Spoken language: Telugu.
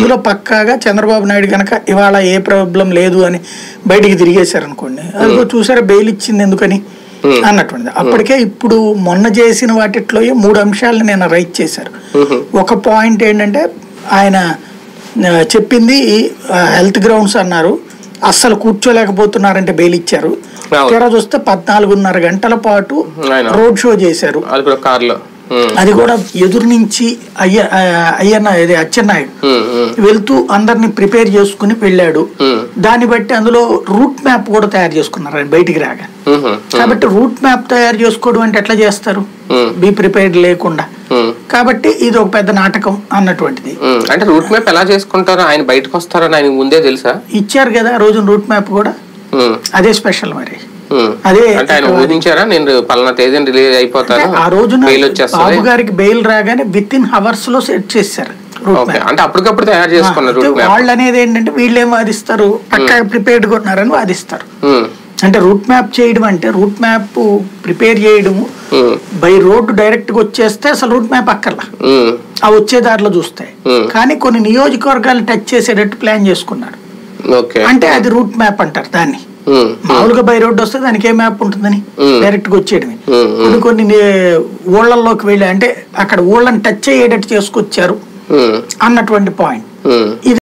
అందులో పక్కాగా చంద్రబాబు నాయుడు కనుక ఇవాళ ఏ ప్రాబ్లం లేదు అని బయటికి తిరిగేశారనుకోండి, అదిగో చూసారా బెయిల్ ఇచ్చింది ఎందుకని అన్నటువంటిది. అప్పటికే ఇప్పుడు మొన్న చేసిన వాటిలో 3 అంశాలను నేను రైట్ చేశారు. ఒక పాయింట్ ఏంటంటే ఆయన చెప్పింది హెల్త్ గ్రౌండ్స్ అన్నారు, అస్సలు కూర్చోలేకపోతున్నారంటే బెయిల్ ఇచ్చారు. తీరా చూస్తే 14.5 గంటల పాటు రోడ్ షో చేశారు. అది కూడా ఎదురు నుంచి అచ్చెన్నాయుడు వెళ్తూ అందరిని ప్రిపేర్ చేసుకుని వెళ్ళాడు. దాన్ని బట్టి అందులో రూట్ మ్యాప్ కూడా తయారు చేసుకున్నారు ఆయన బయటికి రాగా. కాబట్టి రూట్ మ్యాప్ తయారు చేసుకోవడం అంటే ఎట్లా చేస్తారు బీ ప్రిపేర్డ్ లేకుండా? కాబట్టి ఇది ఒక పెద్ద నాటకం అన్నటువంటిది. అంటే రూట్ మ్యాప్ ఎలా చేసుకుంటారో ఆయన బయటకు వస్తారని ఆయన ముందే తెలుసా? ఇచ్చారు కదా ఆ రోజు రూట్ మ్యాప్ కూడా, అదే స్పెషల్. మరి అదే ఊహించారా నేను పలానా తేదీ రిలీజ్ అయిపోతాను ఆ రోజున బాబు గారికి బెయిల్ రాగానే విత్ ఇన్ అవర్స్ లో సెట్ చేశారు. అంటే అప్పటికప్పుడు తయారు చేసుకున్నారు. వాళ్ళు అనేది ఏంటంటే వీళ్ళు ఏం వాదిస్తారు, పక్కా ప్రిపేర్డ్ కొన్నారని వాదిస్తారు. అంటే రూట్ మ్యాప్ చేయడం అంటే రూట్ మ్యాప్ ప్రిపేర్ చేయడము బై రోడ్డు డైరెక్ట్ గా వచ్చేస్తే అసలు రూట్ మ్యాప్ అక్కర్లా, ఆ వచ్చే దారిలో చూస్తాయి. కానీ కొన్ని నియోజకవర్గాలు టచ్ చేసేటట్టు ప్లాన్ చేసుకున్నారు అంటే అది రూట్ మ్యాప్ అంటారు దాన్ని. మామూలుగా బై రోడ్డు వస్తే దానికి ఏ మ్యాప్ ఉంటుందని డైరెక్ట్ గా వచ్చేయడమే. కొన్ని ఊళ్ళల్లోకి వెళ్ళి అంటే అక్కడ ఊళ్ళని టచ్ అయ్యేటట్టు చేసుకొచ్చారు అన్నటువంటి పాయింట్ ఇది.